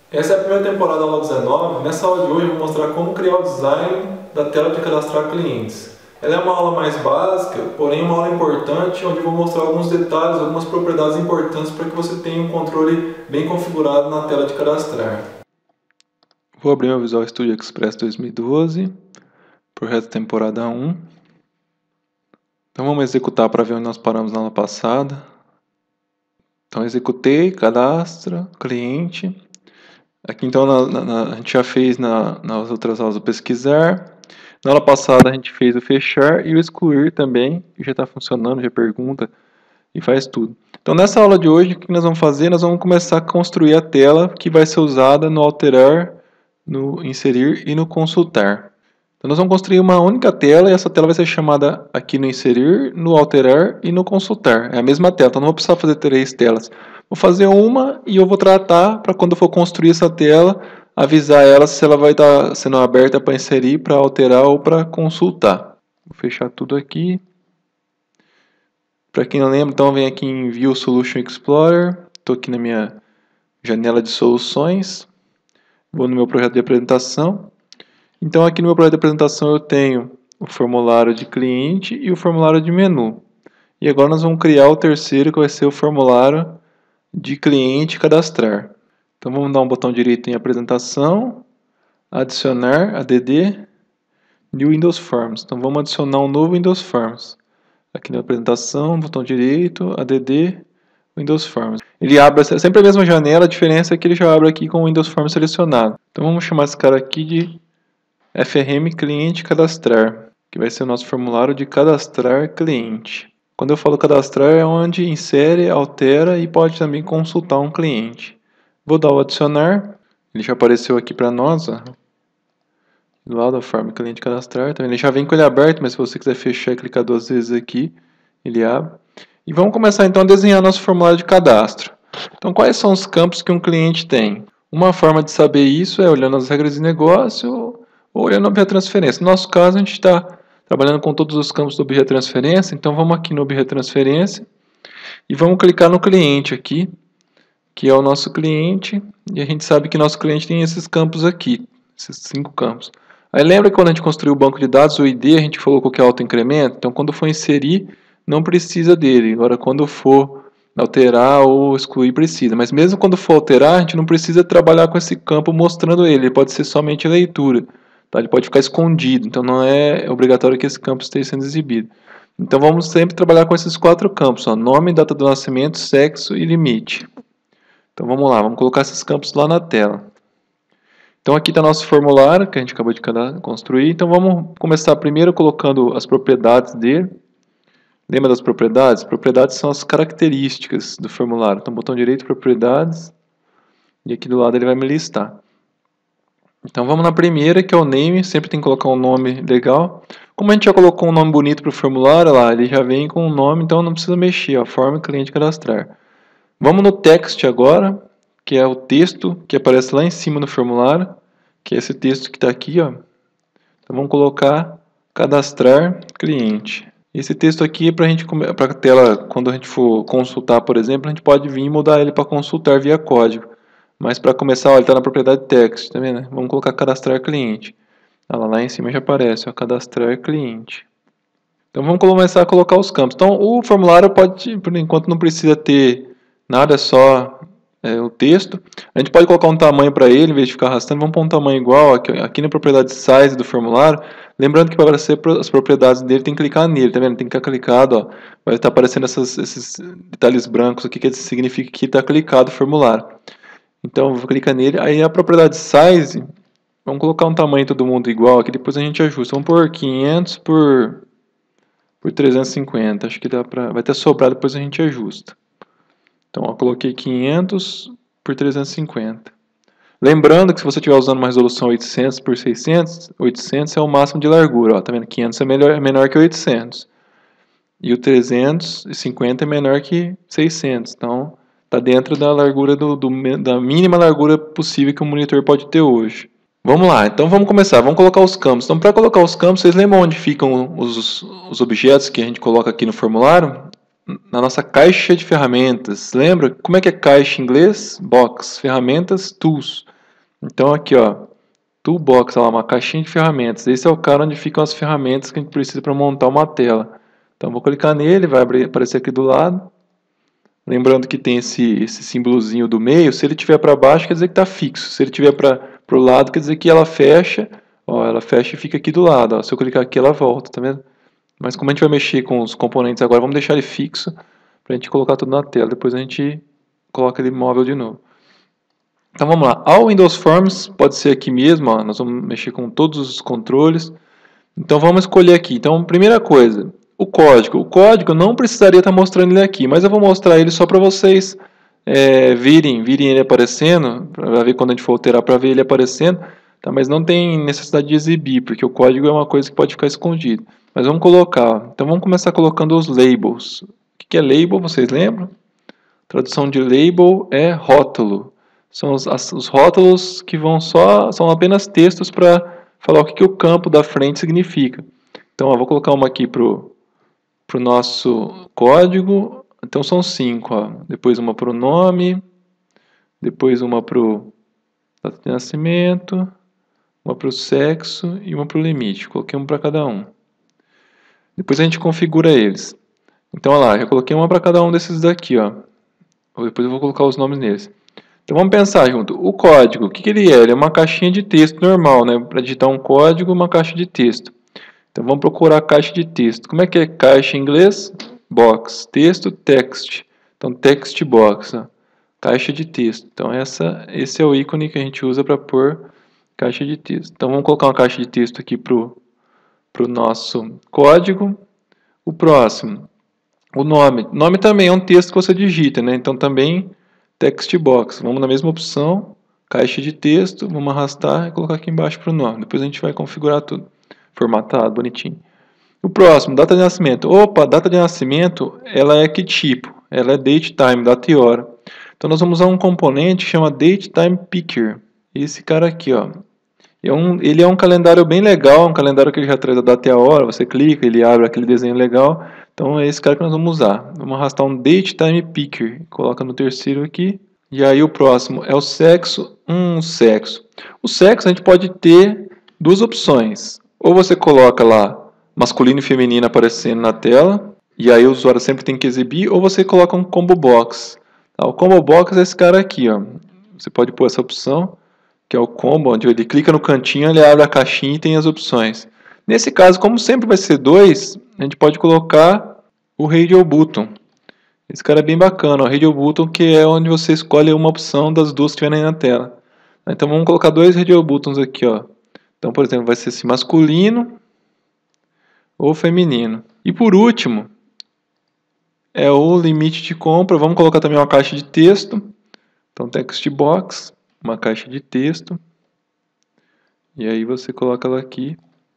Essa é a primeira temporada da aula 19. Nessa aula de hoje eu vou mostrar como criar o design da tela de cadastrar clientes. Ela é uma aula mais básica, porém uma aula importante, onde eu vou mostrar alguns detalhes, algumas propriedades importantes para que você tenha um controle bem configurado na tela de cadastrar. Vou abrir meu Visual Studio Express 2012, projeto temporada 1. Então vamos executar para ver onde nós paramos na aula passada. Então executei, cadastra, cliente. Aqui então a gente já fez nas outras aulas o pesquisar. Na aula passada a gente fez o fechar e o excluir também, que já está funcionando, já pergunta e faz tudo. Então nessa aula de hoje o que nós vamos fazer? Nós vamos começar a construir a tela que vai ser usada no alterar, no inserir e no consultar. Então nós vamos construir uma única tela e essa tela vai ser chamada aqui no inserir, no alterar e no consultar. É a mesma tela, então não vou precisar fazer 3 telas. Vou fazer uma e eu vou tratar para quando eu for construir essa tela, avisar ela se ela vai estar sendo aberta para inserir, para alterar ou para consultar. Vou fechar tudo aqui. Para quem não lembra, então vem aqui em View Solution Explorer. Estou aqui na minha janela de soluções. Vou no meu projeto de apresentação. Então aqui no meu projeto de apresentação eu tenho o formulário de cliente e o formulário de menu. E agora nós vamos criar o terceiro, que vai ser o formulário de cliente cadastrar. Então vamos dar um botão direito em apresentação, adicionar, add, New Windows Forms. Então vamos adicionar um novo Windows Forms. Aqui na apresentação, botão direito, add, Windows Forms. Ele abre sempre a mesma janela, a diferença é que ele já abre aqui com o Windows Forms selecionado. Então vamos chamar esse cara aqui de FRM Cliente Cadastrar, que vai ser o nosso formulário de cadastrar cliente. Quando eu falo cadastrar é onde insere, altera e pode também consultar um cliente. Vou dar o adicionar, ele já apareceu aqui para nós, ó, do lado da forma cliente cadastrar. Então ele já vem com ele aberto, mas se você quiser fechar e clicar 2 vezes aqui, ele abre. E vamos começar então a desenhar nosso formulário de cadastro. Então quais são os campos que um cliente tem? Uma forma de saber isso é olhando as regras de negócio ou olhando o objeto de transferência. No nosso caso a gente está trabalhando com todos os campos do objeto de transferência, então vamos aqui no objeto de transferência e vamos clicar no cliente aqui, que é o nosso cliente, e a gente sabe que nosso cliente tem esses campos aqui, esses 5 campos. Aí lembra que quando a gente construiu o banco de dados, o ID a gente colocou que é auto-incremento, então quando for inserir, não precisa dele. Agora quando for alterar ou excluir, precisa. Mas mesmo quando for alterar, a gente não precisa trabalhar com esse campo mostrando ele pode ser somente leitura. Tá? Ele pode ficar escondido, então não é obrigatório que esse campo esteja sendo exibido. Então vamos sempre trabalhar com esses 4 campos, ó, nome, data do nascimento, sexo e limite. Então vamos lá, vamos colocar esses campos lá na tela. Então aqui está nosso formulário que a gente acabou de construir. Então vamos começar primeiro colocando as propriedades dele. Lembra das propriedades? Propriedades são as características do formulário. Então botão direito, propriedades, e aqui do lado ele vai me listar. Então vamos na primeira, que é o name, sempre tem que colocar um nome legal. Como a gente já colocou um nome bonito para o formulário, lá, ele já vem com um nome, então não precisa mexer, ó, forma cliente cadastrar. Vamos no text agora, que é o texto que aparece lá em cima no formulário, que é esse texto que está aqui, ó. Então vamos colocar cadastrar cliente. Esse texto aqui é para a tela, quando a gente for consultar, por exemplo, a gente pode vir e mudar ele para consultar via código. Mas para começar, ó, ele está na propriedade text, tá vendo? Vamos colocar cadastrar cliente. Lá em cima já aparece, ó, cadastrar cliente. Então vamos começar a colocar os campos. Então o formulário pode, por enquanto não precisa ter nada, é só o texto. A gente pode colocar um tamanho para ele, em vez de ficar arrastando, vamos pôr um tamanho igual aqui na propriedade size do formulário. Lembrando que para aparecer as propriedades dele, tem que clicar nele, tá vendo? Tem que ficar clicado, ó. Vai estar aparecendo esses detalhes brancos aqui, que significa que está clicado o formulário. Então, vou clicar nele. Aí a propriedade size, vamos colocar um tamanho todo mundo igual, aqui depois a gente ajusta. Vamos por 500 por 350. Acho que dá pra, vai ter sobrado, depois a gente ajusta. Então, ó, coloquei 500 por 350. Lembrando que se você estiver usando uma resolução 800 por 600, 800 é o máximo de largura. Ó, tá vendo? 500 é menor que 800. E o 350 é menor que 600. Então, está dentro da largura da mínima largura possível que o monitor pode ter hoje. Vamos lá, então vamos começar. Vamos colocar os campos. Então, para colocar os campos, vocês lembram onde ficam os objetos que a gente coloca aqui no formulário? Na nossa caixa de ferramentas. Lembra? Como é que é caixa em inglês? Box. Ferramentas, tools. Então aqui, ó, Toolbox, ó, uma caixinha de ferramentas. Esse é o cara onde ficam as ferramentas que a gente precisa para montar uma tela. Então vou clicar nele, vai aparecer aqui do lado. Lembrando que tem esse símbolozinho do meio. Se ele estiver para baixo, quer dizer que está fixo. Se ele estiver para o lado, quer dizer que ela fecha. Ó, ela fecha e fica aqui do lado. Ó. Se eu clicar aqui, ela volta, tá vendo? Mas como a gente vai mexer com os componentes agora, vamos deixar ele fixo para a gente colocar tudo na tela. Depois a gente coloca ele móvel de novo. Então vamos lá. All Windows Forms pode ser aqui mesmo. Ó. Nós vamos mexer com todos os controles. Então vamos escolher aqui. Então, primeira coisa, o código. O código não precisaria estar mostrando ele aqui, mas eu vou mostrar ele só para vocês virem ele aparecendo, para ver quando a gente for alterar para ver ele aparecendo, tá? Mas não tem necessidade de exibir, porque o código é uma coisa que pode ficar escondido. Mas vamos colocar. Então vamos começar colocando os labels. O que é label? Vocês lembram? Tradução de label é rótulo. São os rótulos que são apenas textos para falar o que o campo da frente significa. Então, eu vou colocar uma aqui para o nosso código. Então, são 5. Ó. Depois uma para o nome. Depois uma para o data de nascimento. Uma para o sexo e uma para o limite. Coloquei um para cada um. Depois a gente configura eles. Então, olha lá, já coloquei uma para cada um desses daqui. Ó. Depois eu vou colocar os nomes neles. Então vamos pensar junto. O código, o que ele é? Ele é uma caixinha de texto normal, né? Para digitar um código, uma caixa de texto. Então vamos procurar a caixa de texto. Como é que é caixa em inglês? Box. Texto, text. Então text box. Ó. Caixa de texto. Então esse é o ícone que a gente usa para pôr caixa de texto. Então vamos colocar uma caixa de texto aqui para o nosso código. O próximo, o nome. Nome também é um texto que você digita, né? Então também text box. Vamos na mesma opção, caixa de texto, vamos arrastar e colocar aqui embaixo para o nome. Depois a gente vai configurar tudo, formatado, bonitinho. O próximo, data de nascimento. Opa, data de nascimento, ela é que tipo? Ela é date time, data e hora. Então nós vamos usar um componente que chama date time picker. Esse cara aqui, ó. Ele é um calendário bem legal, um calendário que ele já traz a data e a hora. Você clica, ele abre aquele desenho legal. Então é esse cara que nós vamos usar. Vamos arrastar um date time picker. Coloca no terceiro aqui. E aí o próximo é o sexo. Sexo. O sexo a gente pode ter duas opções. Ou você coloca lá masculino e feminino aparecendo na tela. E aí o usuário sempre tem que exibir. Ou você coloca um combo box. O combo box é esse cara aqui, ó. Você pode pôr essa opção, que é o combo, onde ele clica no cantinho, ele abre a caixinha e tem as opções. Nesse caso, como sempre vai ser 2, a gente pode colocar o Radio Button. Esse cara é bem bacana, o Radio Button, que é onde você escolhe uma opção das duas que tiverem na tela. Então vamos colocar 2 Radio Buttons aqui, ó. Então, por exemplo, vai ser esse masculino ou feminino. E por último, é o limite de compra. Vamos colocar também uma caixa de texto. Então, text box, uma caixa de texto. E aí você coloca ela aqui.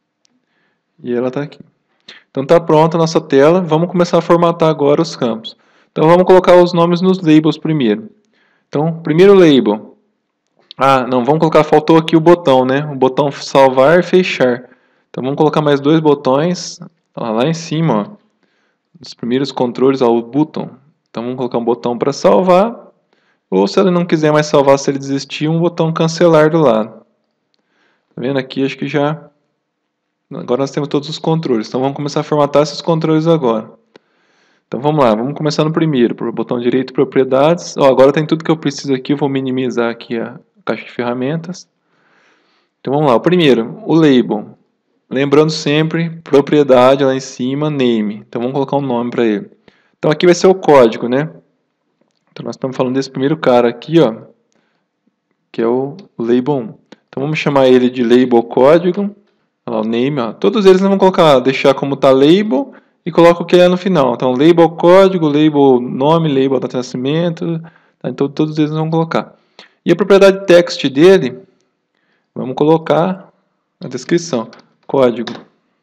E ela está aqui. Então está pronta a nossa tela. Vamos começar a formatar agora os campos. Então vamos colocar os nomes nos labels primeiro. Então, primeiro label. Não, vamos colocar, faltou aqui o botão, né? O botão salvar e fechar. Então vamos colocar mais 2 botões. Lá em cima, ó. Nos primeiros controles, ó, o botão. Então vamos colocar um botão para salvar. Ou se ele não quiser mais salvar, se ele desistir, um botão cancelar do lado. Tá vendo aqui? Acho que já... Agora nós temos todos os controles. Então vamos começar a formatar esses controles agora. Então vamos lá, vamos começar no primeiro. Por botão direito, propriedades. Agora tem tudo que eu preciso aqui. Eu vou minimizar aqui a caixa de ferramentas. Então vamos lá, o primeiro, o label. Lembrando sempre, propriedade lá em cima, name. Então vamos colocar um nome para ele. Então aqui vai ser o código, né? Então nós estamos falando desse primeiro cara aqui, ó, que é o label 1. Então vamos chamar ele de label código. Olha lá, o name, ó. Todos eles nós vamos colocar, deixar como está label e coloca o que é no final. Então label código, label nome, label data de nascimento. Tá? Então todos eles nós vamos colocar. E a propriedade text dele, vamos colocar na descrição, código.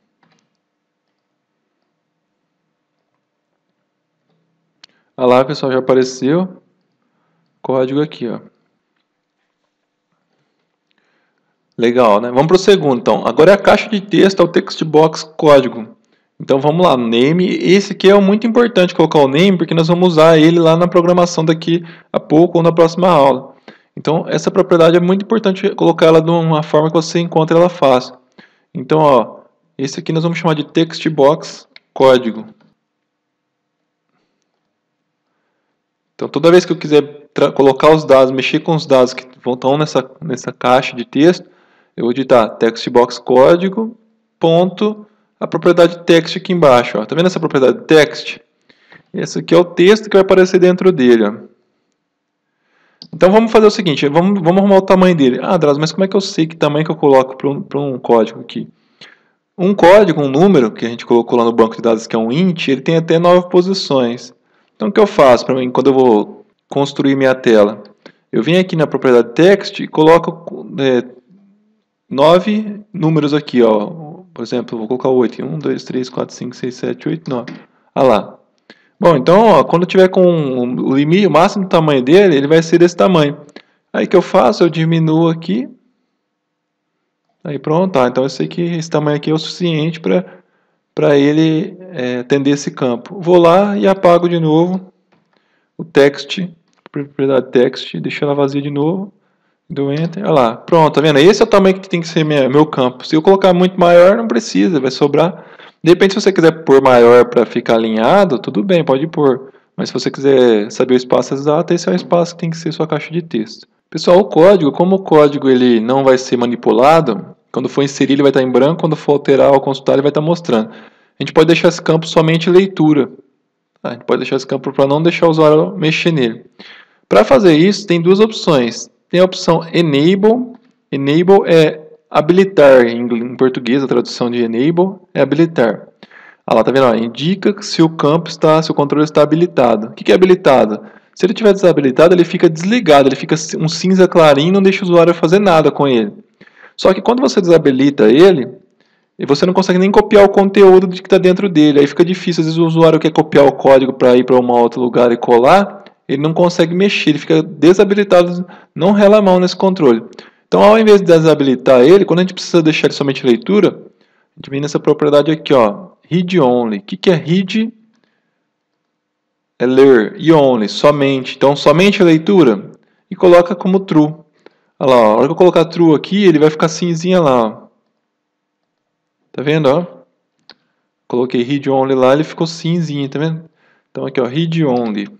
Olha lá, pessoal, já apareceu código aqui, ó. Legal, né? Vamos para o segundo, então. Agora é a caixa de texto, é o text box código. Então vamos lá, name. Esse aqui é muito importante colocar o name, porque nós vamos usar ele lá na programação daqui a pouco ou na próxima aula. Então, essa propriedade é muito importante colocar ela de uma forma que você encontre ela fácil. Então, ó, esse aqui nós vamos chamar de text box código. Então, toda vez que eu quiser colocar os dados, mexer com os dados que estão nessa caixa de texto, eu vou digitar text box código, ponto, a propriedade text aqui embaixo. Ó. Tá vendo essa propriedade text? Esse aqui é o texto que vai aparecer dentro dele. Ó. Então, vamos fazer o seguinte, vamos arrumar o tamanho dele. Ah, Drauzio, mas como é que eu sei que tamanho que eu coloco para um código aqui? Um código, um número que a gente colocou lá no banco de dados, que é um int, ele tem até 9 posições. Então, o que eu faço para mim quando eu vou construir minha tela? Eu venho aqui na propriedade text e coloco 9 números aqui, ó. Por exemplo, eu vou colocar 8. 1, 2, 3, 4, 5, 6, 7, 8, 9. Olha lá. Bom, então, ó, quando eu tiver com o limite, o máximo do tamanho dele, ele vai ser desse tamanho. Aí o que eu faço? Eu diminuo aqui. Aí pronto, tá. Então eu sei que esse tamanho aqui é o suficiente para ele atender esse campo. Vou lá e apago de novo o text, propriedade text, deixo ela vazia de novo, dou enter, olha lá, pronto, tá vendo? Esse é o tamanho que tem que ser meu campo. Se eu colocar muito maior, não precisa, vai sobrar. De repente, se você quiser pôr maior para ficar alinhado, tudo bem, pode pôr. Mas se você quiser saber o espaço exato, esse é o espaço que tem que ser sua caixa de texto. Pessoal, o código, como o código ele não vai ser manipulado, quando for inserir ele vai estar em branco, quando for alterar ou consultar ele vai estar mostrando. A gente pode deixar esse campo somente leitura. A gente pode deixar esse campo para não deixar o usuário mexer nele. Para fazer isso, tem duas opções. Tem a opção Enable. Enable é habilitar, em português, a tradução de Enable é habilitar. Olha lá, tá vendo? Indica se o campo se o controle está habilitado. O que é habilitado? Se ele estiver desabilitado, ele fica desligado, ele fica um cinza clarinho e não deixa o usuário fazer nada com ele. Só que quando você desabilita ele, você não consegue nem copiar o conteúdo que está dentro dele. Aí fica difícil, às vezes o usuário quer copiar o código para ir para um outro lugar e colar, ele não consegue mexer, ele fica desabilitado, não rela a mão nesse controle. Então, ao invés de desabilitar ele, quando a gente precisa deixar ele somente leitura, a gente vem nessa propriedade aqui, ó, read only. O que é read? É ler, e only, somente. Então, somente leitura, e coloca como true. Olha lá, ó, a hora que eu colocar true aqui, ele vai ficar cinzinha lá, ó. Tá vendo, ó? Coloquei read only lá, ele ficou cinzinho, tá vendo? Então aqui, ó, read only.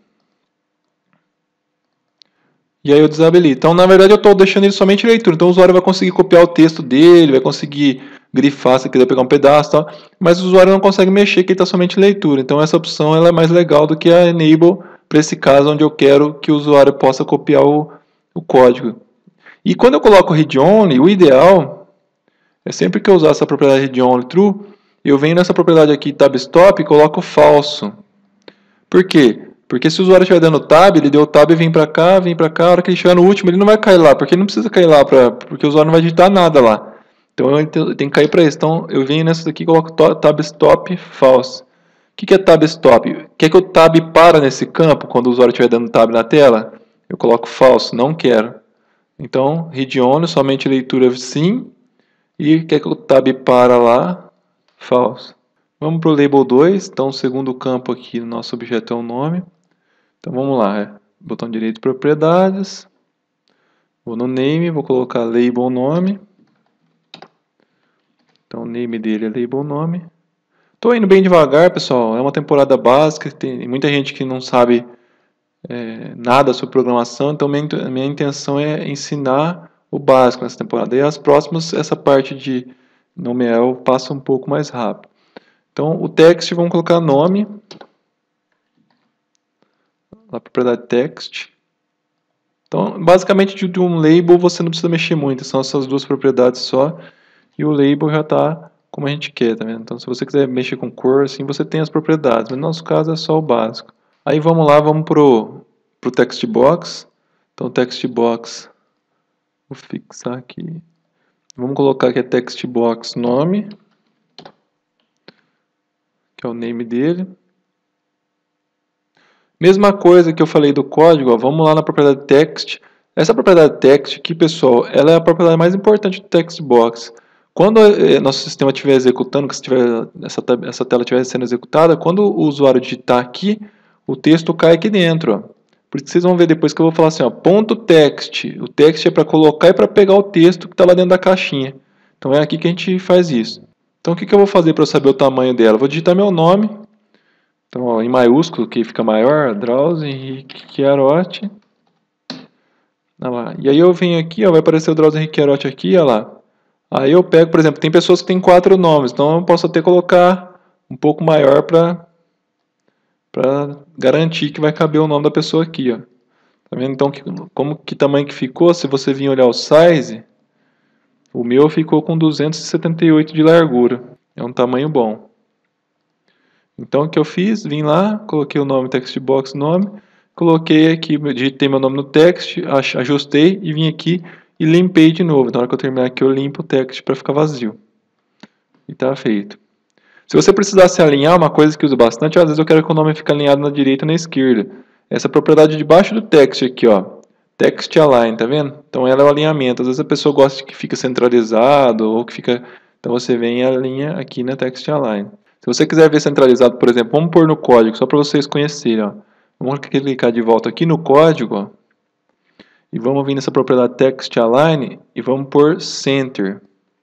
E aí eu desabilito. Então, na verdade, eu estou deixando ele somente leitura. Então, o usuário vai conseguir copiar o texto dele, vai conseguir grifar se quiser pegar um pedaço, tal. Mas o usuário não consegue mexer, que ele está somente leitura. Então, essa opção ela é mais legal do que a enable para esse caso onde eu quero que o usuário possa copiar o código. E quando eu coloco read only, o ideal é sempre que eu usar essa propriedade read only true, eu venho nessa propriedade aqui tab stop e coloco falso. Por quê? Porque se o usuário estiver dando tab, ele deu tab e vem para cá, a hora que ele chegar no último, ele não vai cair lá, porque ele não precisa cair lá, porque o usuário não vai digitar nada lá. Então ele tem que cair para isso. Então eu venho nessa daqui e coloco tab stop false. O que é tab stop? Quer que o tab para nesse campo quando o usuário estiver dando tab na tela? Eu coloco false, não quero. Então, read only, somente leitura sim. E quer que o tab para lá? False. Vamos para o label 2. Então, o segundo campo aqui no nosso objeto é o nome. Então, vamos lá. Botão direito, propriedades. Vou no name, vou colocar label nome. Então, o name dele é label nome. Estou indo bem devagar, pessoal. É uma temporada básica. Tem muita gente que não sabe nada sobre programação. Então, minha intenção é ensinar o básico nessa temporada. E as próximas, essa parte de nomear eu passo um pouco mais rápido. Então, o text, vamos colocar nome. A propriedade text. Então, basicamente, de um label você não precisa mexer muito. São essas duas propriedades só. E o label já está como a gente quer, tá vendo? Então, se você quiser mexer com cor, assim, você tem as propriedades. Mas no nosso caso é só o básico. Aí, vamos lá, vamos pro text box. Então, text box, vou fixar aqui. Vamos colocar aqui a text box nome, que é o name dele. Mesma coisa que eu falei do código, ó, vamos lá na propriedade text. Essa propriedade text aqui, pessoal, ela é a propriedade mais importante do text box. Quando nosso sistema estiver executando, que essa tela estiver sendo executada, quando o usuário digitar aqui, o texto cai aqui dentro. Ó. Por isso que vocês vão ver depois que eu vou falar assim, ó, ponto text. O text é para colocar e para pegar o texto que está lá dentro da caixinha. Então é aqui que a gente faz isso. Então o que eu vou fazer para eu saber o tamanho dela? Eu vou digitar meu nome. Então, ó, em maiúsculo, que fica maior, Drauzio Henrique Chiarotti. Olha lá. E aí eu venho aqui, ó, vai aparecer o Drauzio Henrique Chiarotti aqui, olha lá. Aí eu pego, por exemplo, tem pessoas que têm 4 nomes, então eu posso até colocar um pouco maior para garantir que vai caber o nome da pessoa aqui, ó. Tá vendo então que tamanho que ficou? Se você vir olhar o size, o meu ficou com 278 de largura. É um tamanho bom. Então o que eu fiz? Vim lá, coloquei o nome text box nome, coloquei aqui, digitei meu nome no text, ajustei e vim aqui e limpei de novo. Na hora que eu terminar aqui eu limpo o text para ficar vazio. E tá feito. Se você precisasse alinhar, uma coisa que eu uso bastante, às vezes eu quero que o nome fique alinhado na direita ou na esquerda. Essa propriedade debaixo do text aqui, ó. Text align, tá vendo? Então ela é o alinhamento. Às vezes a pessoa gosta que fica centralizado ou que fica... Então você vem e alinha aqui na text align. Se você quiser ver centralizado, por exemplo, vamos pôr no código, só para vocês conhecerem, ó. Vamos clicar de volta aqui no código, ó. E vamos vir nessa propriedade text align e vamos pôr center.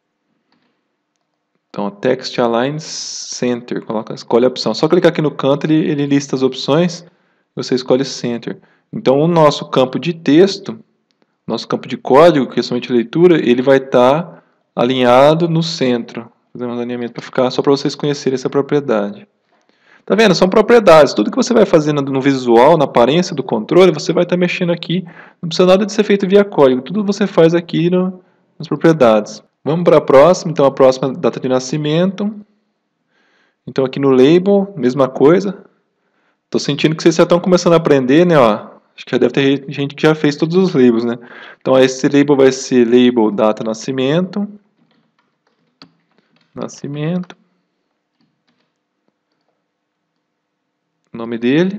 Então, text align center, escolhe a opção. Só clicar aqui no canto, ele lista as opções, você escolhe center. Então, o nosso campo de texto, nosso campo de código, que é somente leitura, ele vai estar alinhado no centro. Fazer um alinhamento para ficar, só para vocês conhecerem essa propriedade. Tá vendo? São propriedades. Tudo que você vai fazendo no visual, na aparência do controle, você vai estar mexendo aqui. Não precisa nada de ser feito via código. Tudo você faz aqui nas propriedades. Vamos para a próxima. Então, a próxima data de nascimento. Então, aqui no label, mesma coisa. Estou sentindo que vocês já estão começando a aprender, né? Ó, acho que já deve ter gente que já fez todos os labels, né? Então, esse label vai ser label data nascimento. Nascimento. Nome dele.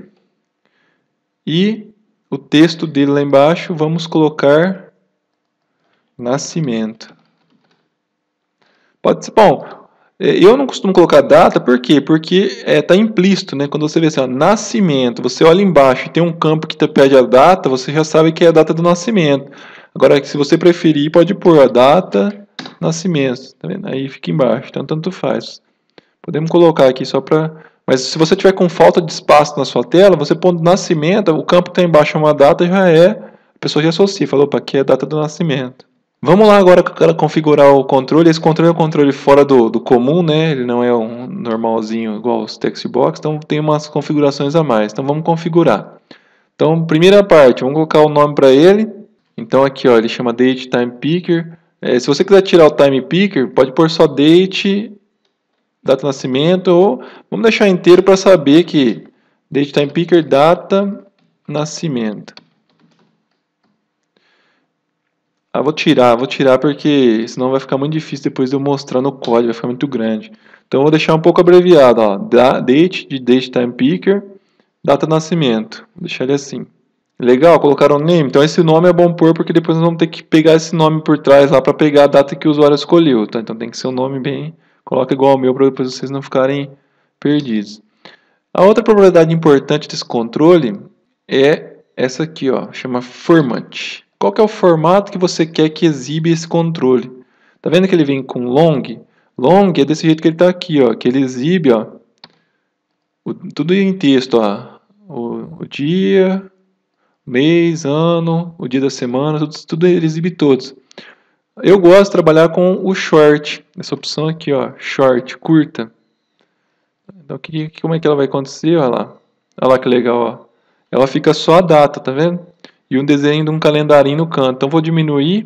E o texto dele lá embaixo, vamos colocar nascimento. Pode ser, bom, eu não costumo colocar data, por quê? Porque está implícito, né? Quando você vê assim, ó, nascimento, você olha embaixo e tem um campo que te pede a data, você já sabe que é a data do nascimento. Agora, se você preferir, pode pôr a data, nascimento, tá vendo? Aí fica embaixo, então tanto faz. Podemos colocar aqui só para... Mas se você tiver com falta de espaço na sua tela, você põe nascimento, o campo que está embaixo é uma data, já é... A pessoa já associa, falou, opa, aqui é a data do nascimento. Vamos lá agora configurar o controle. Esse controle é um controle fora do comum, né? Ele não é um normalzinho igual os textbox, então tem umas configurações a mais. Então vamos configurar. Então, primeira parte, vamos colocar o nome para ele. Então aqui, ó, ele chama Date Time Picker. Se você quiser tirar o Time Picker, pode pôr só Date, data de nascimento, ou vamos deixar inteiro para saber que Date Time Picker, data, nascimento. Vou tirar porque senão vai ficar muito difícil depois de eu mostrar no código, vai ficar muito grande. Então eu vou deixar um pouco abreviado, ó, date de Date Time Picker, data de nascimento. Vou deixar ele assim. Legal, colocaram name. Então esse nome é bom pôr porque depois nós vamos ter que pegar esse nome por trás lá para pegar a data que o usuário escolheu, tá? Então tem que ser um nome bem, coloca igual ao meu para depois vocês não ficarem perdidos. A outra propriedade importante desse controle é essa aqui, ó, chama format. Qual que é o formato que você quer que exibe esse controle? Tá vendo que ele vem com long? Long é desse jeito que ele está aqui, ó, que ele exibe, ó, tudo em texto, ó, o dia, mês, ano, o dia da semana, tudo ele exibe todos. Eu gosto de trabalhar com o short, essa opção aqui, ó, short, curta. Então, como é que ela vai acontecer? Olha lá que legal, ó. Ela fica só a data, tá vendo? E um desenho de um calendarinho no canto. Então, vou diminuir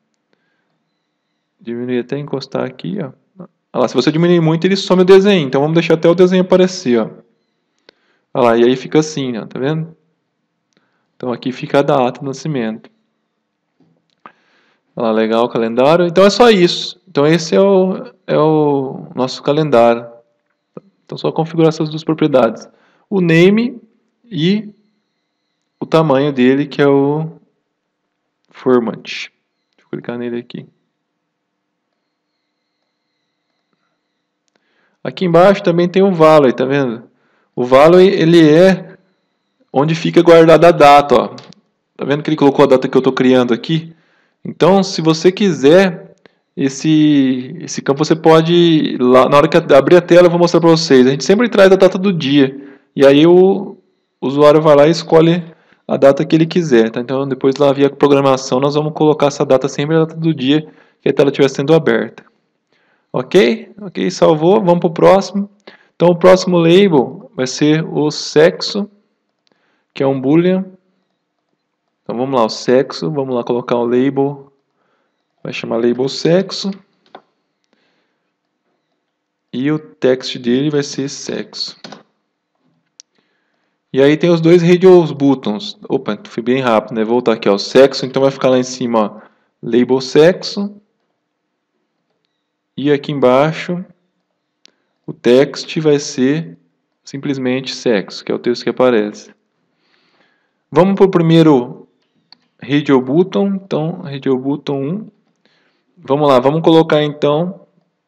até encostar aqui, ó. Olha lá, se você diminuir muito, ele some o desenho. Então, vamos deixar até o desenho aparecer, ó. Olha lá, e aí fica assim, ó, tá vendo? Então, aqui fica a data do nascimento. Olha lá, legal o calendário. Então, é só isso. Então, esse é o nosso calendário. Então, só configurar essas duas propriedades. O name e o tamanho dele, que é o format. Deixa eu clicar nele aqui. Aqui embaixo também tem o value, tá vendo? O value, ele é onde fica guardada a data, ó. Tá vendo que ele colocou a data que eu estou criando aqui? Então, se você quiser, esse campo você pode, lá, na hora que abrir a tela eu vou mostrar para vocês. A gente sempre traz a data do dia. E aí o usuário vai lá e escolhe a data que ele quiser. Tá? Então, depois lá via programação, nós vamos colocar essa data sempre a data do dia que a tela estiver sendo aberta. Ok? Ok, salvou. Vamos para o próximo. Então, o próximo label vai ser o sexo, que é um boolean. Então vamos lá, o sexo, vamos lá colocar o label, vai chamar label sexo, e o text dele vai ser sexo. E aí tem os dois radio buttons, opa, fui bem rápido, né? Vou voltar aqui, ó, o sexo, então vai ficar lá em cima, ó, label sexo, e aqui embaixo o text vai ser simplesmente sexo, que é o texto que aparece. Vamos para o primeiro radio button, então radio button 1. Vamos lá, vamos colocar então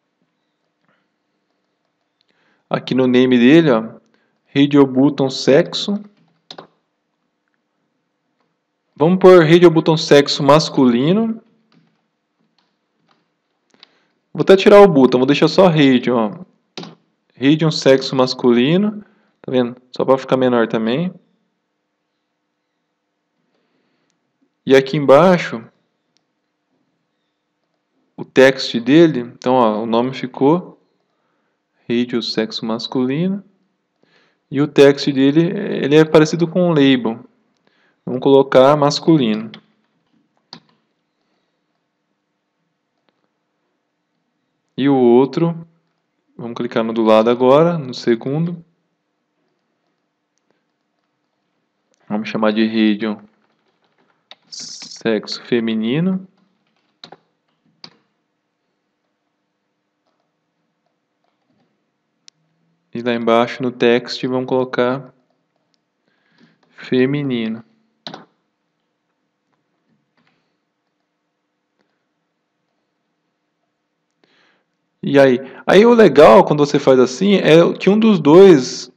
aqui no name dele, ó, radio button sexo. Vamos por radio button sexo masculino. Vou até tirar o button, vou deixar só radio, ó. Radio sexo masculino, tá vendo? Só para ficar menor também. E aqui embaixo o text dele, então ó, o nome ficou radio sexo masculino e o text dele ele é parecido com um label. Vamos colocar masculino. E o outro, vamos clicar no do lado agora, no segundo. Vamos chamar de radio sexo feminino. E lá embaixo no text vamos colocar feminino. E aí o legal quando você faz assim é que um dos dois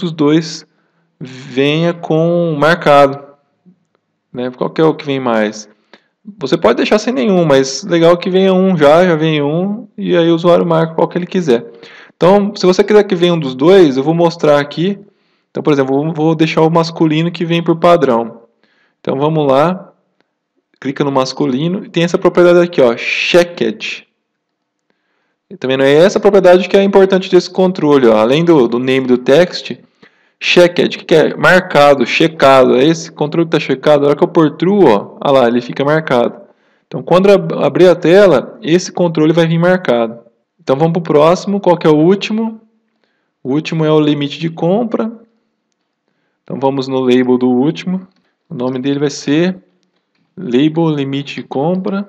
venha com marcado, né? Qual que é o que vem mais? Você pode deixar sem nenhum, mas legal que venha um já vem um e aí o usuário marca qual que ele quiser. Então, se você quiser que venha um dos dois, eu vou mostrar aqui. Então, por exemplo, eu vou deixar o masculino que vem por padrão. Então, vamos lá, clica no masculino e tem essa propriedade aqui, ó, checked. Também não é essa propriedade que é importante desse controle, ó. Além do name do text, checked, que é marcado, checado. É esse controle que está checado. Na hora que eu pôr true, ó, olha lá, ele fica marcado. Então, quando abrir a tela, esse controle vai vir marcado. Então, vamos para o próximo. Qual que é o último? O último é o limite de compra. Então, vamos no label do último. O nome dele vai ser label limite de compra.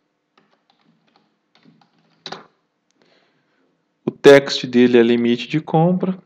O text dele é limite de compra.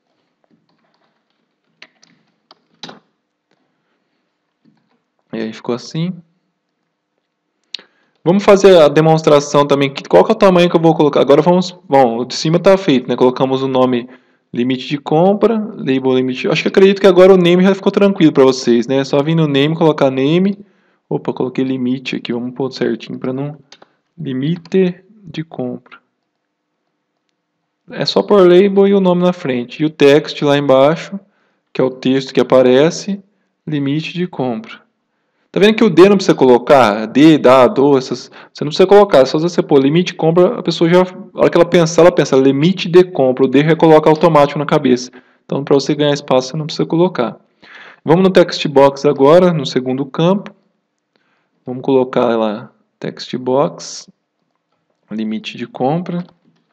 E aí ficou assim. Vamos fazer a demonstração também. Qual que é o tamanho que eu vou colocar? Agora vamos... Bom, o de cima está feito, né? Colocamos o nome limite de compra, label limite... Acho que acredito que agora o name já ficou tranquilo para vocês, né? É só vir no name, colocar name. Opa, coloquei limite aqui. Vamos pôr certinho para não... Limite de compra. É só pôr label e o nome na frente. E o text lá embaixo, que é o texto que aparece, limite de compra. Tá vendo que o D não precisa colocar? D, dá, do, essas... Você não precisa colocar, só você pôr limite de compra, a pessoa já... A hora que ela pensa limite de compra. O D já coloca automático na cabeça. Então, para você ganhar espaço, você não precisa colocar. Vamos no text box agora, no segundo campo. Vamos colocar lá, text box, limite de compra.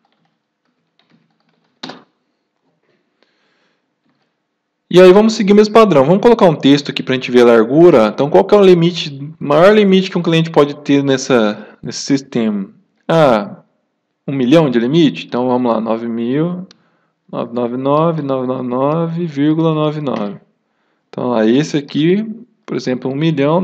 E aí vamos seguir o mesmo padrão. Vamos colocar um texto aqui para a gente ver a largura. Então, qual que é o limite, maior limite que um cliente pode ter nesse sistema? 1 milhão de limite? Então, vamos lá, 9.999.999,99. Então, lá, esse aqui, por exemplo, 1 milhão,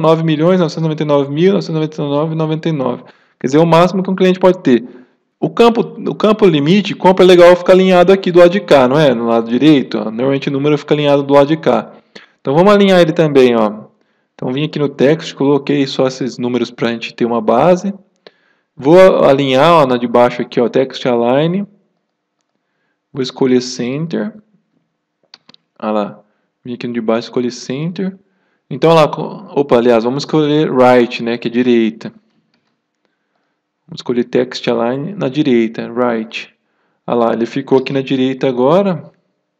9.999.999,99. Quer dizer, o máximo que um cliente pode ter. O campo limite, compra é legal ficar alinhado aqui do lado de cá, não é? No lado direito, ó, normalmente o número fica alinhado do lado de cá. Então vamos alinhar ele também, ó. Então vim aqui no text, coloquei só esses números para a gente ter uma base. Vou alinhar, ó, na de baixo aqui, ó, text align. Vou escolher center. Olha lá. Vim aqui no de baixo, escolhi center. Então, olha lá, opa, aliás, vamos escolher right, né, que é direita. Vamos escolher text align na direita, right. Olha lá, ele ficou aqui na direita agora.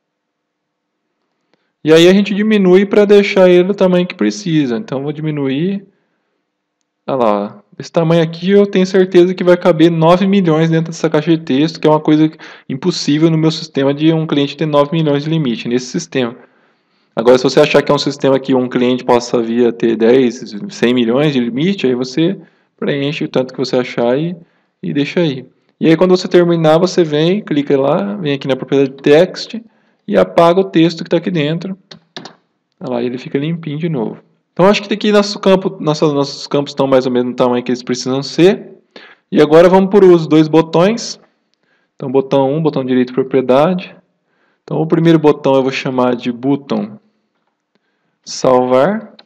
E aí a gente diminui para deixar ele do tamanho que precisa. Então, vou diminuir. Olha lá, esse tamanho aqui eu tenho certeza que vai caber 9 milhões dentro dessa caixa de texto, que é uma coisa impossível no meu sistema de um cliente ter 9 milhões de limite, nesse sistema. Agora, se você achar que é um sistema que um cliente possa vir a ter 10, 100 milhões de limite, aí você preenche o tanto que você achar e deixa aí. E aí, quando você terminar, você vem, clica lá, vem aqui na propriedade text e apaga o texto que está aqui dentro. Olha lá, ele fica limpinho de novo. Então, acho que aqui nossos campos estão mais ou menos no tamanho que eles precisam ser. E agora vamos por os dois botões. Então, botão 1, botão direito propriedade. Então, o primeiro botão eu vou chamar de button salvar.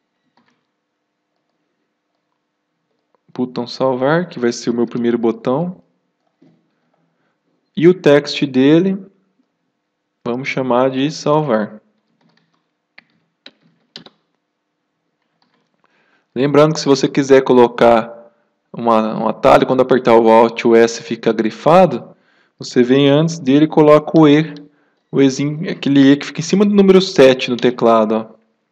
Botão salvar, que vai ser o meu primeiro botão. E o text dele, vamos chamar de salvar. Lembrando que se você quiser colocar um atalho, quando apertar o Alt, o S fica grifado, você vem antes dele e coloca o E, o Ezinho, aquele E que fica em cima do número 7 no teclado. Ó.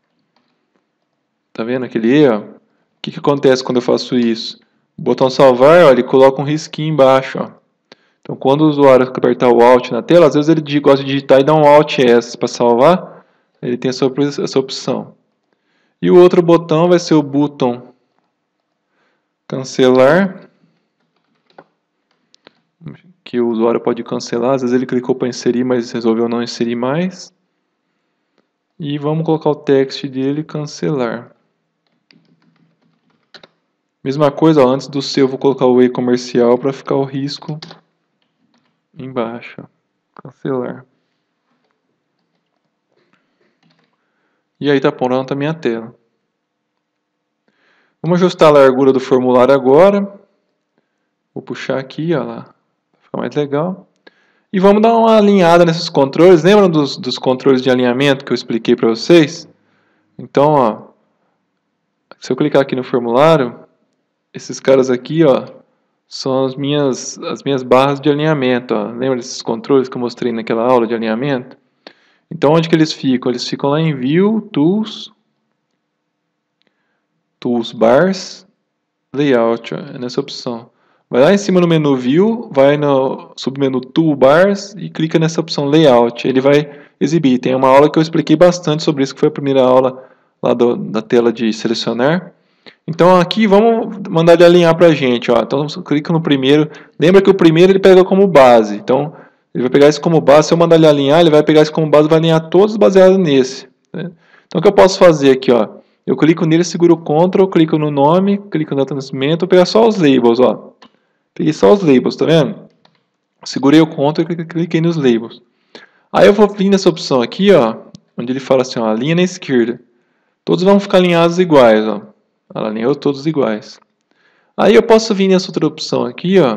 Tá vendo aquele E? Ó? O que acontece quando eu faço isso? O botão salvar, ó, ele coloca um risquinho embaixo. Ó. Então, quando o usuário apertar o Alt na tela, às vezes ele gosta de digitar e dá um Alt S para salvar, ele tem essa opção. E o outro botão vai ser o botão cancelar, que o usuário pode cancelar, às vezes ele clicou para inserir, mas resolveu não inserir mais. E vamos colocar o text dele, cancelar. Mesma coisa, ó, antes do seu, vou colocar o E comercial para ficar o risco embaixo. Cancelar. E aí está pronta a minha tela. Vamos ajustar a largura do formulário agora. Vou puxar aqui, ó lá, para ficar mais legal. E vamos dar uma alinhada nesses controles. Lembram dos controles de alinhamento que eu expliquei para vocês? Então, ó, se eu clicar aqui no formulário, esses caras aqui, ó, são as minhas barras de alinhamento. Ó. Lembra desses controles que eu mostrei naquela aula de alinhamento? Então, onde que eles ficam? Eles ficam lá em View, Tools, Tools Bars, Layout, ó, nessa opção. Vai lá em cima no menu View, vai no submenu Toolbars e clica nessa opção Layout. Ele vai exibir. Tem uma aula que eu expliquei bastante sobre isso, que foi a primeira aula lá da tela de selecionar. Então aqui vamos mandar ele alinhar para a gente. Ó. Então clica no primeiro. Lembra que o primeiro ele pega como base. Então ele vai pegar isso como base. Se eu mandar ele alinhar, ele vai pegar isso como base e vai alinhar todos baseados nesse. Né? Então o que eu posso fazer aqui? Ó? Eu clico nele, seguro o Ctrl, clico no nome, clico no data de nascimento, vou pegar só os labels. Ó. Peguei só os labels, tá vendo? Segurei o Ctrl e cliquei nos labels. Aí eu vou vir nessa opção aqui, ó, onde ele fala assim, ó, alinha na esquerda. Todos vão ficar alinhados iguais, ó. Ela alinhou todos iguais. Aí eu posso vir nessa outra opção aqui, ó,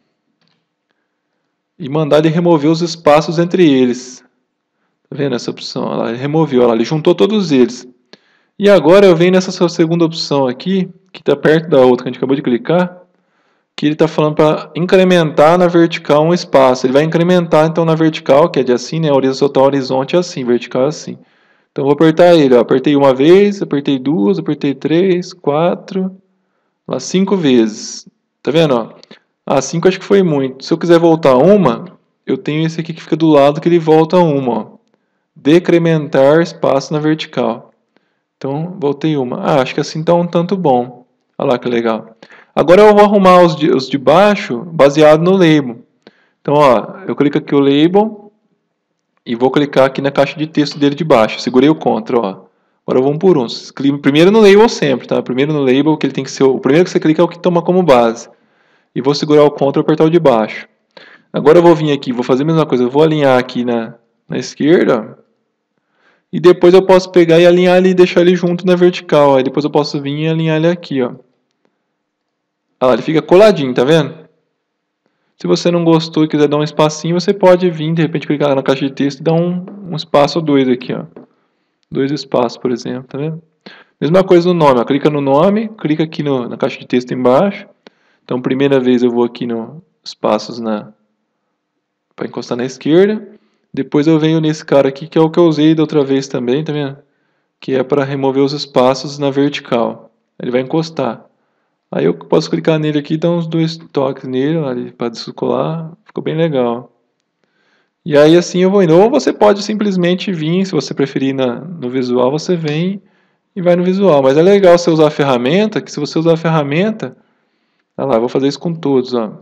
e mandar ele remover os espaços entre eles. Tá vendo essa opção? Ela removeu, ela juntou todos eles. E agora eu venho nessa segunda opção aqui, que está perto da outra que a gente acabou de clicar, que ele está falando para incrementar na vertical um espaço. Ele vai incrementar então na vertical, que é de assim, né? Horizontal, horizonte é assim, vertical é assim. Então eu vou apertar ele, ó. Apertei uma vez, apertei duas, apertei 3, 4, 5 vezes. Tá vendo? Ó? Ah, 5 acho que foi muito. Se eu quiser voltar uma, eu tenho esse aqui que fica do lado que ele volta uma. Ó. Decrementar espaço na vertical. Então voltei uma. Ah, acho que assim está um tanto bom. Olha lá que legal. Agora eu vou arrumar os de baixo baseado no label. Então, ó, eu clico aqui o label e vou clicar aqui na caixa de texto dele de baixo. Segurei o Ctrl, ó. Agora vamos por um. Primeiro no label sempre, tá? Primeiro no label, que ele tem que ser o primeiro que você clica é o que toma como base. E vou segurar o Ctrl e apertar o de baixo. Agora eu vou vir aqui, vou fazer a mesma coisa. Eu vou alinhar aqui na esquerda. E depois eu posso pegar e alinhar ele e deixar ele junto na vertical. Aí depois eu posso vir e alinhar ele aqui, ó. Olha lá, ele fica coladinho, tá vendo? Se você não gostou e quiser dar um espacinho, você pode vir, de repente, clicar na caixa de texto e dar um espaço ou dois aqui, ó. 2 espaços, por exemplo, tá vendo? Mesma coisa no nome, ó. Clica no nome, clica aqui na caixa de texto embaixo. Então, primeira vez eu vou aqui nos espaços para encostar na esquerda. Depois eu venho nesse cara aqui, que é o que eu usei da outra vez também, tá vendo? Que é para remover os espaços na vertical. Ele vai encostar. Aí eu posso clicar nele aqui e dar uns 2 toques nele, para descolar. Ficou bem legal. E aí assim eu vou indo. Ou você pode simplesmente vir, se você preferir no visual, você vem e vai no visual. Mas é legal você usar a ferramenta, que se você usar a ferramenta... Olha lá, eu vou fazer isso com todos, ó.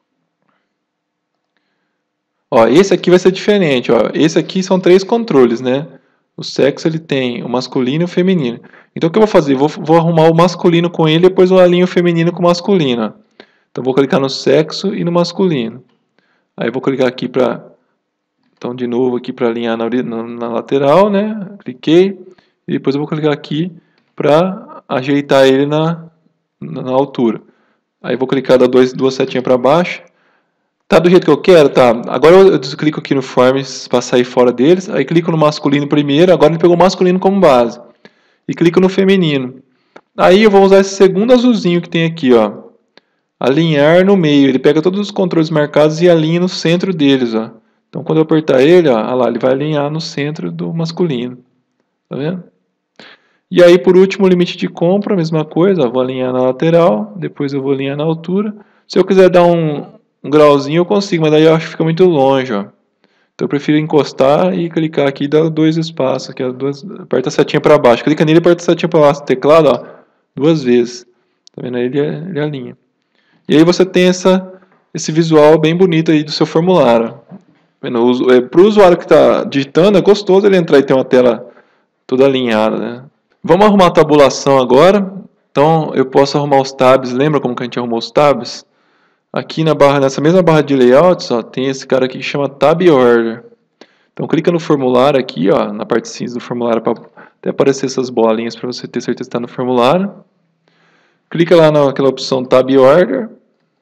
Ó, esse aqui vai ser diferente, ó. Esse aqui são 3 controles, né? O sexo ele tem o masculino e o feminino. Então o que eu vou fazer? Vou arrumar o masculino com ele, depois eu alinho o feminino com o masculino, ó. Então vou clicar no sexo e no masculino. Aí eu vou clicar aqui para... Então de novo aqui para alinhar na lateral, né? Cliquei. E depois eu vou clicar aqui para ajeitar ele na altura. Aí eu vou clicar, dar duas setinhas para baixo. Tá do jeito que eu quero? Tá. Agora eu desclico aqui no Forms para sair fora deles. Aí clico no masculino primeiro. Agora ele pegou o masculino como base. E clico no feminino. Aí eu vou usar esse segundo azulzinho que tem aqui, ó. Alinhar no meio. Ele pega todos os controles marcados e alinha no centro deles, ó. Então quando eu apertar ele, ó, olha lá, ele vai alinhar no centro do masculino. Tá vendo? E aí por último o limite de compra, a mesma coisa. Ó, vou alinhar na lateral. Depois eu vou alinhar na altura. Se eu quiser dar um grauzinho eu consigo, mas daí eu acho que fica muito longe, ó. Então eu prefiro encostar e clicar aqui e dar 2 espaços, aqui, aperta a setinha para baixo. Clica nele e aperta a setinha para baixo do teclado, ó, 2 vezes. Tá vendo? Aí ele alinha. E aí você tem esse visual bem bonito aí do seu formulário. Para o usuário que está digitando, é gostoso ele entrar e ter uma tela toda alinhada, né? Vamos arrumar a tabulação agora. Então eu posso arrumar os tabs. Lembra como que a gente arrumou os tabs? Aqui nessa mesma barra de layouts, ó, tem esse cara aqui que chama Tab Order. Então clica no formulário aqui, ó, na parte cinza do formulário para até aparecer essas bolinhas para você ter certeza que está no formulário. Clica lá naquela opção Tab Order.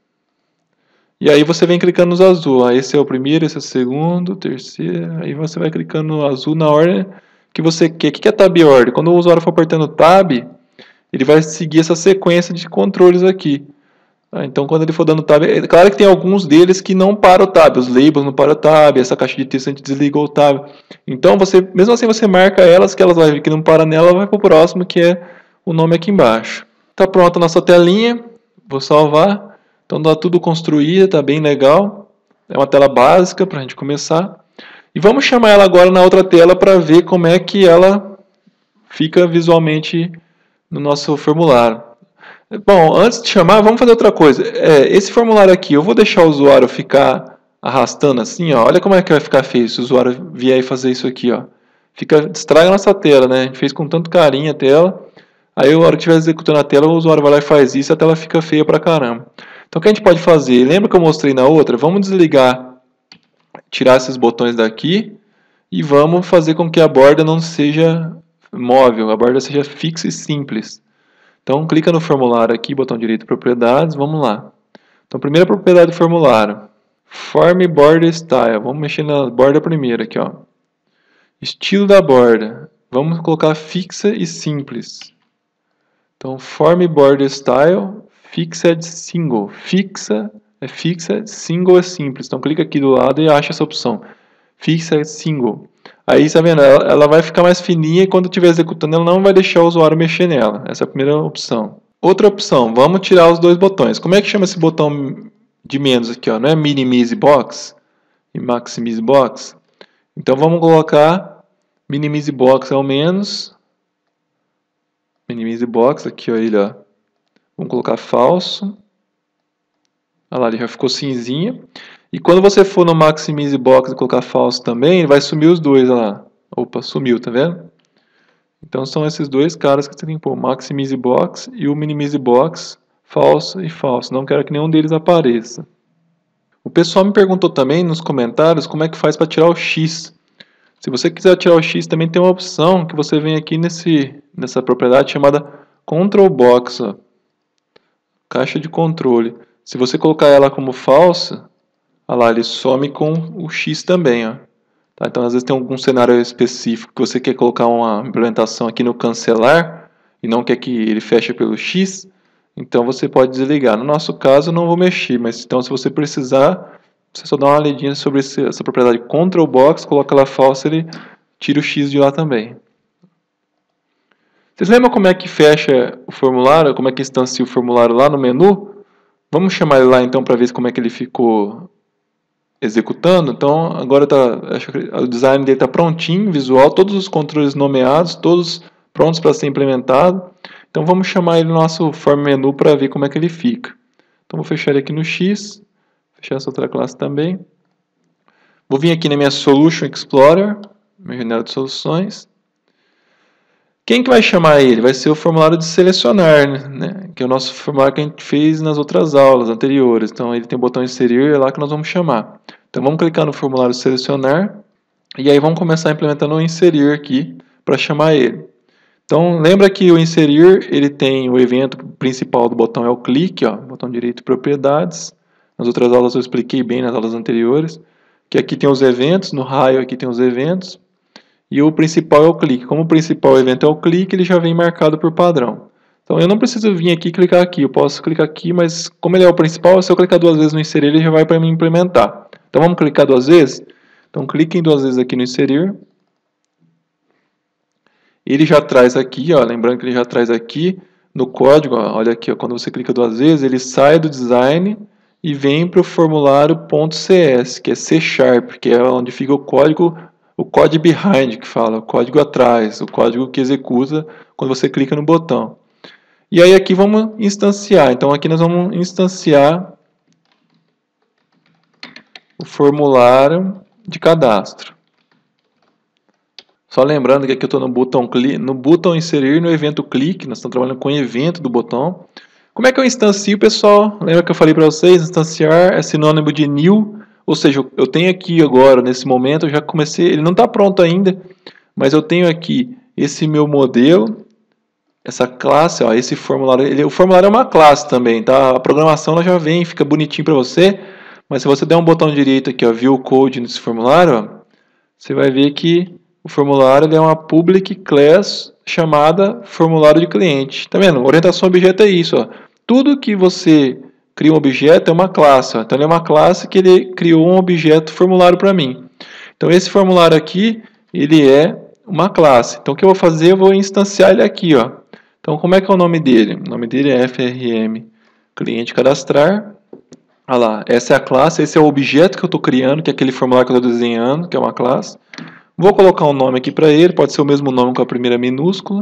E aí você vem clicando nos azul. Ó, esse é o primeiro, esse é o segundo, terceiro. Aí você vai clicando no azul na ordem que você quer. O que é Tab Order? Quando o usuário for apertando Tab, ele vai seguir essa sequência de controles aqui. Então quando ele for dando tab, é claro que tem alguns deles que não param o tab, os labels não param o tab, essa caixa de texto a gente desligou o tab. Então mesmo assim você marca elas, que elas vai ver que não para nela, vai para o próximo que é o nome aqui embaixo. Tá pronta a nossa telinha, vou salvar. Então tá tudo construído, tá bem legal. É uma tela básica para a gente começar. E vamos chamar ela agora na outra tela para ver como é que ela fica visualmente no nosso formulário. Bom, antes de chamar, vamos fazer outra coisa. Esse formulário aqui, eu vou deixar o usuário ficar arrastando assim, ó. Olha como é que vai ficar feio se o usuário vier e fazer isso aqui, ó. Distrai a nossa tela, né? A gente fez com tanto carinho a tela. Aí, na hora que estiver executando a tela, o usuário vai lá e faz isso e a tela fica feia pra caramba. Então, o que a gente pode fazer? Lembra que eu mostrei na outra? Vamos desligar, tirar esses botões daqui e vamos fazer com que a borda não seja móvel, a borda seja fixa e simples. Então, clica no formulário aqui, botão direito, propriedades, vamos lá. Então, primeira propriedade do formulário, Form Border Style. Vamos mexer na borda primeiro aqui, ó. Estilo da borda. Vamos colocar fixa e simples. Então, Form Border Style, Fixed Single. Fixa é fixa, single é simples. Então, clica aqui do lado e acha essa opção. Fixed Single. Aí, tá vendo? Ela vai ficar mais fininha e quando estiver executando, ela não vai deixar o usuário mexer nela. Essa é a primeira opção. Outra opção, vamos tirar os 2 botões. Como é que chama esse botão de menos aqui? Ó? Não é Minimize Box e Maximize Box? Então, vamos colocar Minimize Box ao menos. Minimize Box, aqui, ó, ele, ó. Vamos colocar falso. Olha lá, ele já ficou cinzinha. E quando você for no Maximize Box e colocar falso também, ele vai sumir os dois, olha lá. Opa, sumiu, tá vendo? Então são esses 2 caras que você tem que pôr, o Maximize Box e o Minimize Box, falso e falso. Não quero que nenhum deles apareça. O pessoal me perguntou também nos comentários como é que faz para tirar o X. Se você quiser tirar o X, também tem uma opção que você vem aqui nessa propriedade chamada Control Box, ó, caixa de controle. Se você colocar ela como falsa, olha lá, ele some com o X também, ó. Tá? Então, às vezes tem algum cenário específico que você quer colocar uma implementação aqui no cancelar e não quer que ele feche pelo X, então você pode desligar. No nosso caso, eu não vou mexer, mas então se você precisar, você só dá uma olhadinha sobre essa propriedade Control Box, coloca ela falsa, ele tira o X de lá também. Vocês lembram como é que fecha o formulário, como é que instancia o formulário lá no menu? Vamos chamar ele lá então para ver como é que ele ficou executando. Então agora acho que o design dele está prontinho, visual, todos os controles nomeados, todos prontos para ser implementado. Então vamos chamar ele no nosso form menu para ver como é que ele fica. Então vou fechar ele aqui no X, fechar essa outra classe também. Vou vir aqui na minha Solution Explorer, minha janela de soluções. Quem que vai chamar ele? Vai ser o formulário de selecionar, né? Que é o nosso formulário que a gente fez nas outras aulas anteriores. Então ele tem o botão inserir, é lá que nós vamos chamar. Então vamos clicar no formulário selecionar e aí vamos começar implementando o inserir aqui para chamar ele. Então lembra que o inserir ele tem o evento principal do botão é o clique, ó, botão direito propriedades. Nas outras aulas eu expliquei bem nas aulas anteriores que aqui tem os eventos, no raio aqui tem os eventos. E o principal é o clique. Como o principal evento é o clique, ele já vem marcado por padrão. Então eu não preciso vir aqui e clicar aqui. Eu posso clicar aqui, mas como ele é o principal, se eu clicar duas vezes no inserir, ele já vai para me implementar. Então vamos clicar duas vezes? Então cliquem duas vezes aqui no inserir. Ele já traz aqui, ó, lembrando que ele já traz aqui no código, ó, olha aqui, ó, quando você clica duas vezes, ele sai do design e vem para o formulário .cs, que é C#, que é onde fica o code behind, que fala, o código atrás, o código que executa quando você clica no botão. E aí aqui vamos instanciar, então aqui nós vamos instanciar o formulário de cadastro. Só lembrando que aqui eu estou no botão inserir, no evento clique, nós estamos trabalhando com o evento do botão. Como é que eu instancio, pessoal? Lembra que eu falei para vocês, instanciar é sinônimo de new. Ou seja, eu tenho aqui agora, nesse momento, eu já comecei, ele não está pronto ainda, mas eu tenho aqui esse meu modelo, essa classe, ó, esse formulário, o formulário é uma classe também, tá? A programação ela já vem, fica bonitinho para você, mas se você der um botão direito aqui, ó, View Code nesse formulário, ó, você vai ver que o formulário é uma public class chamada formulário de cliente. Tá vendo? Orientação objeto é isso, ó. Tudo que você cria um objeto é uma classe. Ó. Então, ele é uma classe que ele criou um objeto formulário para mim. Então, esse formulário aqui, ele é uma classe. Então, o que eu vou fazer? Eu vou instanciar ele aqui. Ó. Então, como é que é o nome dele? O nome dele é FRM cliente cadastrar. Olha lá, essa é a classe, esse é o objeto que eu estou criando, que é aquele formulário que eu estou desenhando, que é uma classe. Vou colocar um nome aqui para ele, pode ser o mesmo nome com a primeira minúscula.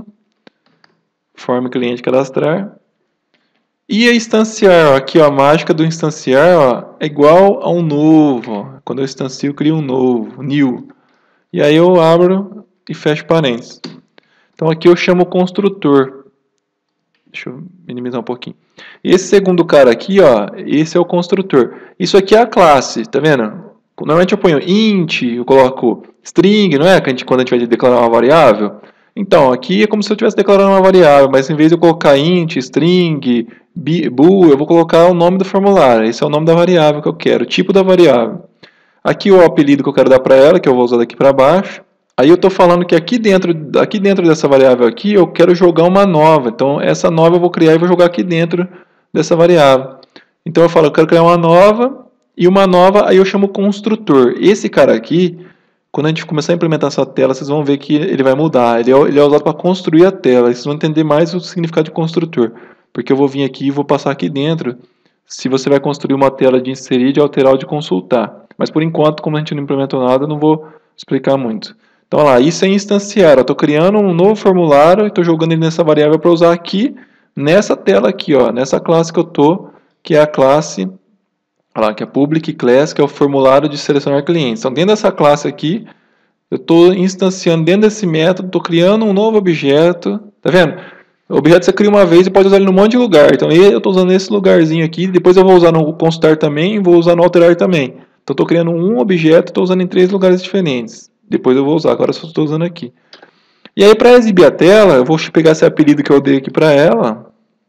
Form cliente cadastrar. E a instanciar, ó, aqui ó, a mágica do instanciar ó, é igual a um novo. Ó. Quando eu instancio, eu crio um novo, new. E aí eu abro e fecho parênteses. Então aqui eu chamo o construtor. Deixa eu minimizar um pouquinho. Esse segundo cara aqui, ó, esse é o construtor. Isso aqui é a classe, tá vendo? Normalmente eu ponho int, eu coloco string, não é? Quando a gente vai declarar uma variável. Então, aqui é como se eu estivesse declarando uma variável, mas em vez de eu colocar int, string, bool, eu vou colocar o nome do formulário. Esse é o nome da variável que eu quero, o tipo da variável. Aqui o apelido que eu quero dar para ela, que eu vou usar daqui para baixo. Aí eu estou falando que aqui dentro dessa variável aqui, eu quero jogar uma nova. Então, essa nova eu vou criar e vou jogar aqui dentro dessa variável. Então, eu falo, eu quero criar uma nova, e uma nova, aí eu chamo construtor. Esse cara aqui, quando a gente começar a implementar essa tela, vocês vão ver que ele vai mudar. Ele é usado para construir a tela. Vocês vão entender mais o significado de construtor. Porque eu vou vir aqui e vou passar aqui dentro se você vai construir uma tela de inserir, de alterar ou de consultar. Mas por enquanto, como a gente não implementou nada, eu não vou explicar muito. Então, olha lá, isso é instanciar. Eu estou criando um novo formulário e estou jogando ele nessa variável para usar aqui, nessa tela aqui, ó, nessa classe que eu estou, que é a classe, olha lá, que é public class, que é o formulário de selecionar clientes. Então, dentro dessa classe aqui, eu estou instanciando dentro desse método, estou criando um novo objeto. Tá vendo? O objeto você cria uma vez e pode usar ele num monte de lugar. Então, eu estou usando esse lugarzinho aqui, depois eu vou usar no consultar também e vou usar no alterar também. Então, estou criando um objeto e estou usando em 3 lugares diferentes. depois eu vou usar, agora eu só estou usando aqui. E aí, para exibir a tela, eu vou pegar esse apelido que eu dei aqui para ela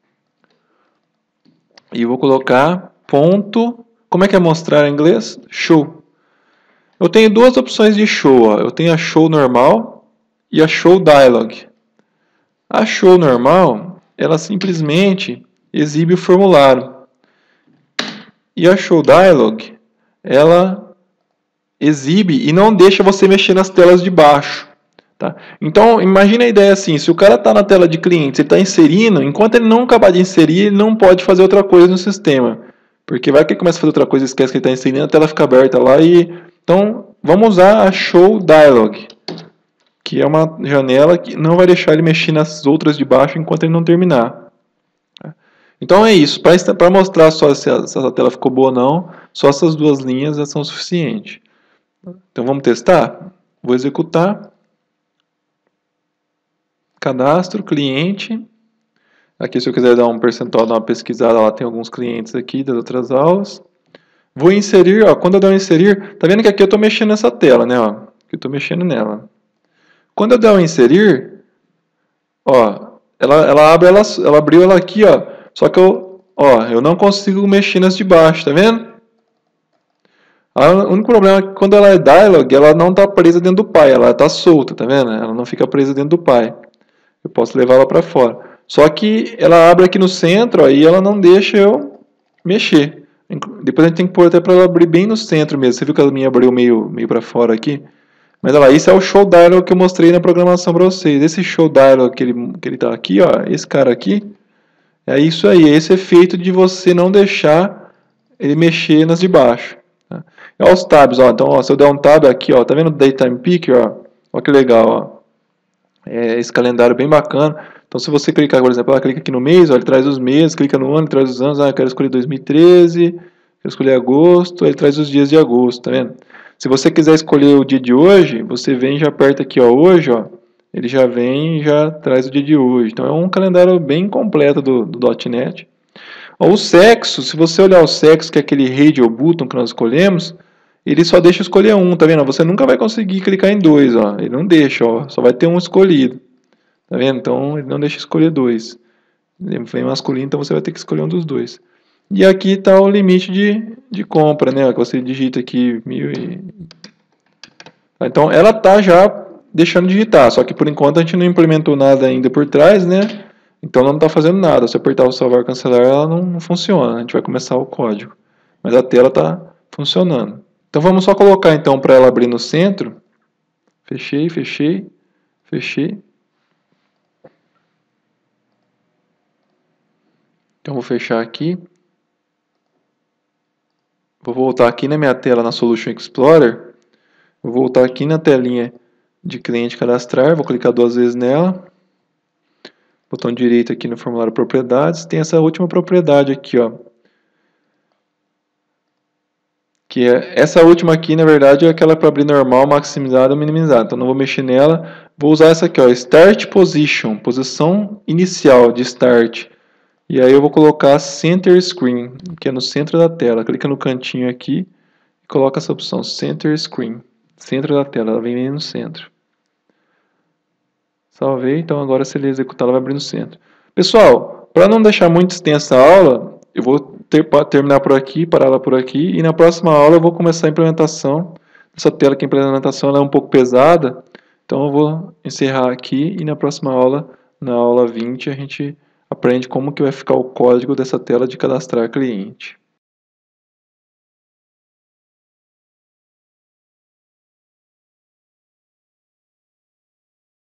e vou colocar ponto, como é que é mostrar em inglês? Show. Eu tenho duas opções de show, ó. Eu tenho a show normal e a show dialog. A show normal, ela simplesmente exibe o formulário. E a show dialog, ela exibe e não deixa você mexer nas telas de baixo. Tá? Então, imagine a ideia assim, se o cara está na tela de cliente, ele está inserindo, enquanto ele não acabar de inserir, ele não pode fazer outra coisa no sistema. Porque vai que ele começa a fazer outra coisa, esquece que ele está inserindo, a tela fica aberta lá e... Então, vamos usar a Show Dialog, que é uma janela que não vai deixar ele mexer nas outras de baixo enquanto ele não terminar. Então é isso, para mostrar só se essa tela ficou boa ou não, só essas duas linhas já são suficientes. Então vamos testar? Vou executar. Cadastro, cliente. Aqui, se eu quiser dar um percentual, dar uma pesquisada, lá tem alguns clientes aqui das outras aulas. Vou inserir, ó, quando eu der um inserir, tá vendo que aqui eu estou mexendo nessa tela, né? Ó, que eu estou mexendo nela. Quando eu der um inserir, ó, ela abriu ela aqui, ó, só que eu não consigo mexer nas de baixo, tá vendo? O único problema é que quando ela é dialog, ela não está presa dentro do pai, ela está solta, tá vendo? Ela não fica presa dentro do pai. Eu posso levar ela para fora. Só que ela abre aqui no centro, ó, e ela não deixa eu mexer. Depois a gente tem que pôr até para ela abrir bem no centro mesmo. Você viu que a minha abriu meio para fora aqui? Mas olha lá, isso é o show dialog que eu mostrei na programação para vocês. Esse show dialog que ele tá aqui, ó, esse cara aqui, é isso aí, é esse efeito de você não deixar ele mexer nas de baixo. Tá? Olha os tabs, ó. Então, ó, se eu der um tab aqui, ó, tá vendo o Daytime Picker, ó? Olha que legal, ó. É esse calendário bem bacana. Então, se você clicar, por exemplo, clica aqui no mês, ó, ele traz os meses, clica no ano, ele traz os anos. Ah, eu quero escolher 2013, quero escolher agosto, ele traz os dias de agosto, tá vendo? Se você quiser escolher o dia de hoje, você vem e já aperta aqui, ó, hoje, ó, ele já vem e já traz o dia de hoje. Então, é um calendário bem completo do .NET. Ó, o sexo, se você olhar o sexo, que é aquele radio button que nós escolhemos, ele só deixa escolher um, tá vendo? Você nunca vai conseguir clicar em dois, ó. Ele não deixa, ó. Só vai ter um escolhido. Tá vendo? Então, ele não deixa escolher dois. Ele vem masculino, então você vai ter que escolher um dos dois. E aqui está o limite de compra, né? Que você digita aqui 1000 e... Então, ela tá já deixando digitar, só que por enquanto a gente não implementou nada ainda por trás, né? Então, ela não está fazendo nada. Se apertar o salvar e cancelar, ela não funciona. A gente vai começar o código. Mas a tela está funcionando. Então vamos só colocar então para ela abrir no centro. Fechei, fechei, fechei. Então vou fechar aqui. Vou voltar aqui na minha tela na Solution Explorer. Vou voltar aqui na telinha de cliente cadastrar. Vou clicar duas vezes nela. Botão direito aqui no formulário propriedades. Tem essa última propriedade aqui, ó. Que é, essa última aqui, na verdade, é aquela para abrir normal, maximizado ou minimizado. Então, não vou mexer nela. Vou usar essa aqui, ó, Start Position, posição inicial de Start. E aí eu vou colocar Center Screen, que é no centro da tela. Clica no cantinho aqui e coloca essa opção, Center Screen, centro da tela, ela vem bem no centro. Salvei, então agora se ele executar, ela vai abrir no centro. Pessoal, para não deixar muito extensa a aula, eu vou terminar por aqui, parar ela por aqui, e na próxima aula eu vou começar a implementação. Essa tela aqui, a implementação, ela é um pouco pesada, então eu vou encerrar aqui, e na próxima aula, na aula 20, a gente aprende como que vai ficar o código dessa tela de cadastrar cliente.